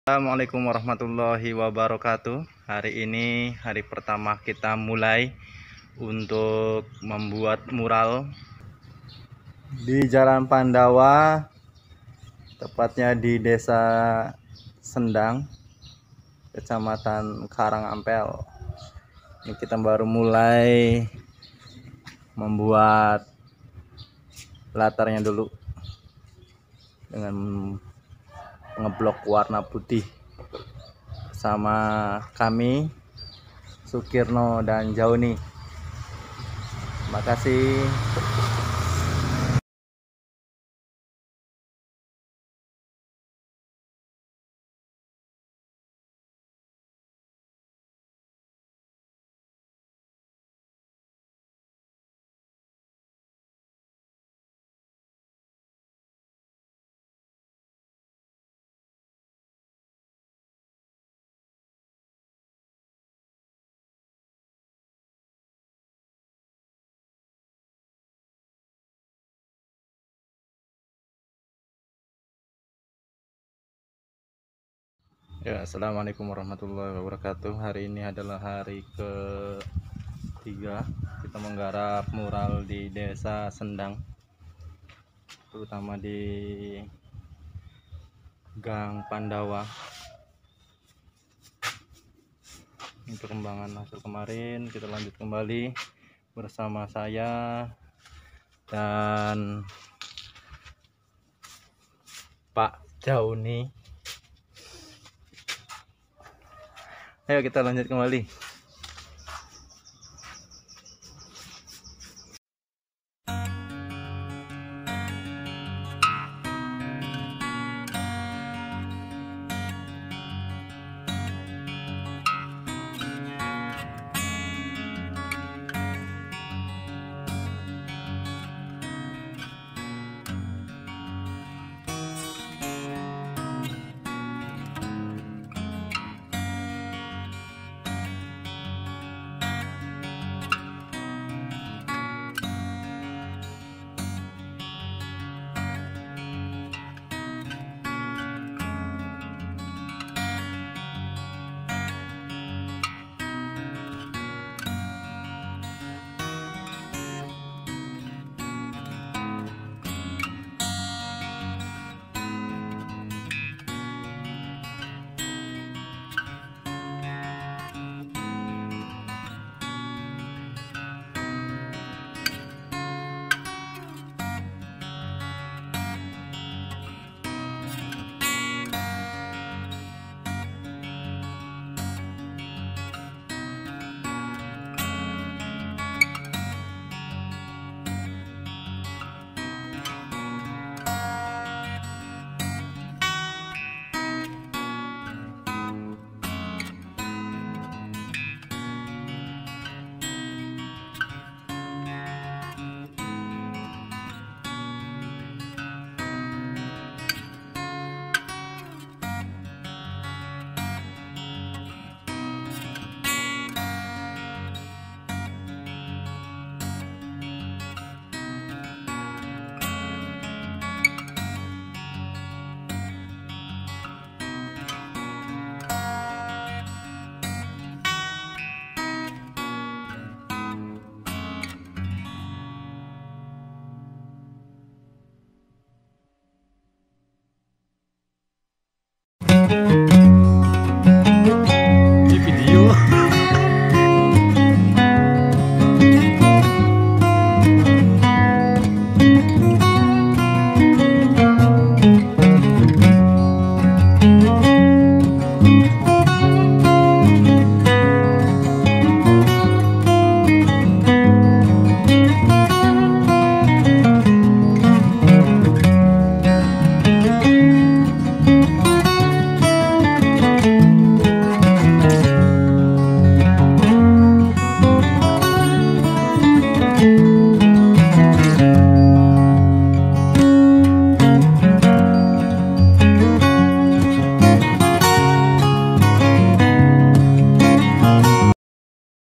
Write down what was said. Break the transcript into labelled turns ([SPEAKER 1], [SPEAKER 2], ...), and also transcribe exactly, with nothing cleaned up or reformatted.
[SPEAKER 1] Assalamualaikum warahmatullahi wabarakatuh. Hari ini hari pertama kita mulai untuk membuat mural di Jalan Pandawa, tepatnya di Desa Sendang, Kecamatan Karangampel. Ini kita baru mulai membuat latarnya dulu dengan ngeblok warna putih sama kami Sukirno dan Jauni. Terima kasih. Ya, assalamualaikum warahmatullahi wabarakatuh. Hari ini adalah hari ketiga kita menggarap mural di Desa Sendang, terutama di Gang Pandawa. Ini perkembangan hasil kemarin, kita lanjut kembali bersama saya dan Pak Jauni. Ayo kita lanjut kembali.